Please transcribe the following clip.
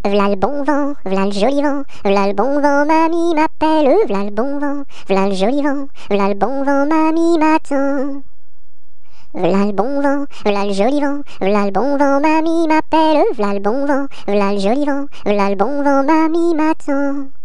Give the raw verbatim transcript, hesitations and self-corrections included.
V'là le bon vent, v'là le joli vent, v'là le bon vent, mamie m'appelle, v'là le bon vent, v'là le joli vent, v'là le bon vent, mamie m'attend. V'là le bon vent, v'là le joli vent, v'là le bon vent, mamie m'appelle, v'là le bon vent, v'là le joli vent, v'là le bon vent, mamie m'attend.